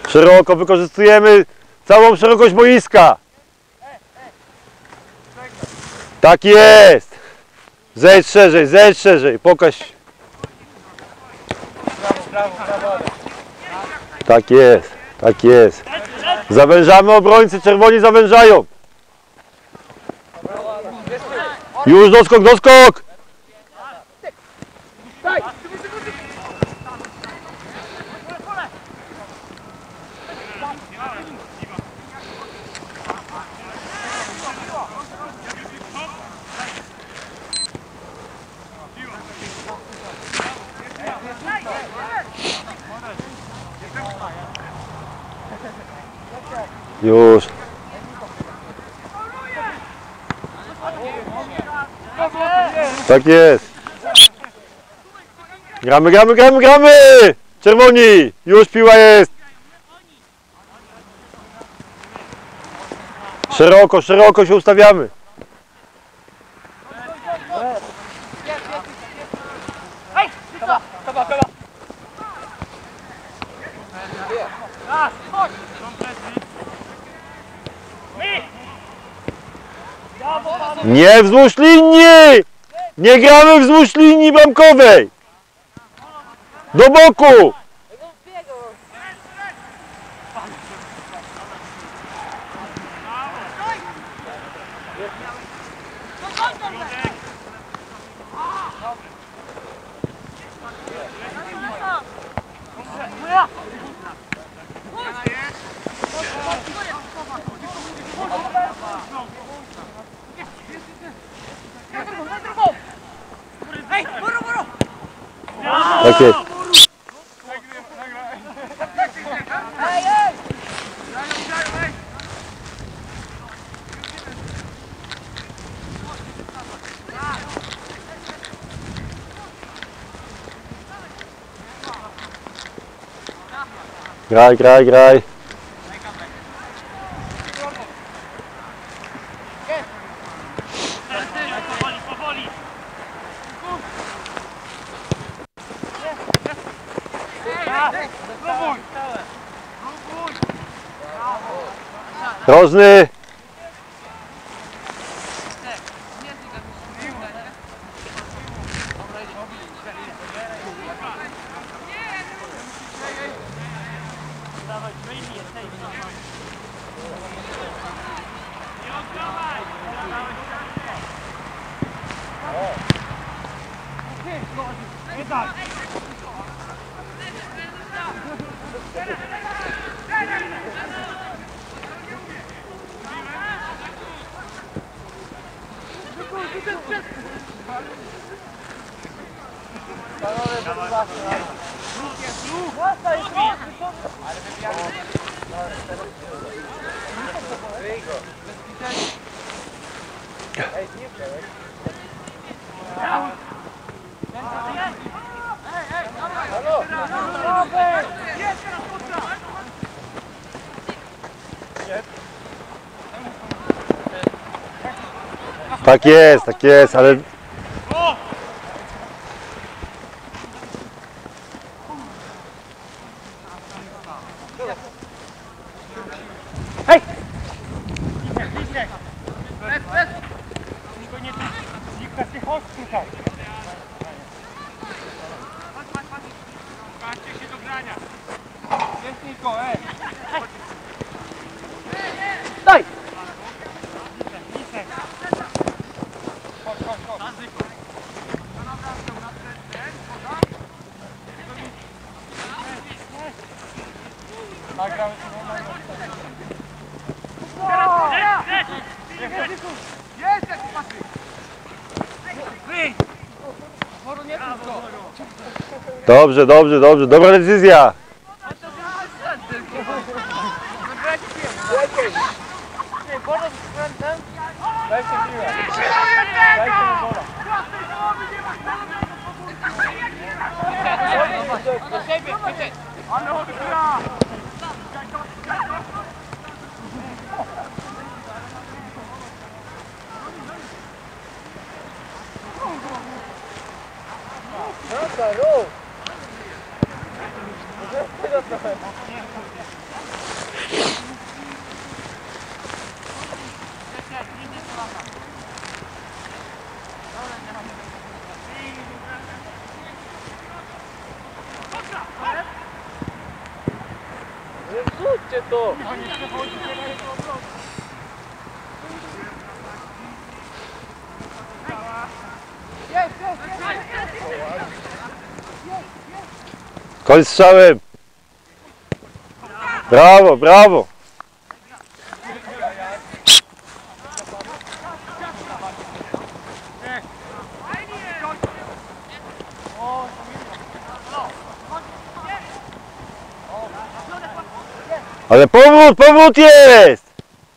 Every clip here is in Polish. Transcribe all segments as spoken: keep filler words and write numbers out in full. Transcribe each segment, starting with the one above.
Szeroko wykorzystujemy całą szerokość boiska. Tak jest. Zejdź szerzej, zejdź szerzej, pokaż. Tak jest, tak jest. Zawężamy obrońcy, czerwoni zawężają. Już doskok, doskok. Już. Tak jest. Gramy, gramy, gramy, gramy! Czerwoni! Już piła jest. Szeroko, szeroko się ustawiamy. Nie wzdłuż linii! Nie gramy wzdłuż linii bramkowej! Do boku! Tak jest. Graj, graj, graj. Rożny. Tak jest, tak jest, ale... Hej! Daj! Dobrze, dobrze, dobrze, dobra decyzja. Gdzie to? Koń strzałem. Brawo, brawo. Ale powrót, powrót jest!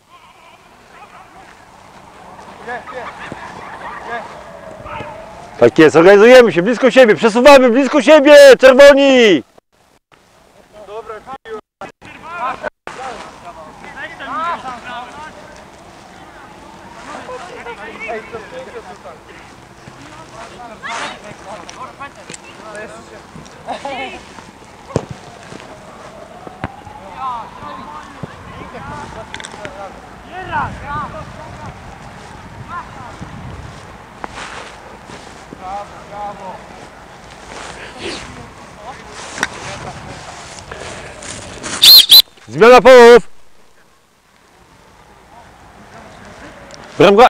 Tak jest, organizujemy się blisko siebie, przesuwamy blisko siebie, czerwoni! Zmiana połów! Bramka,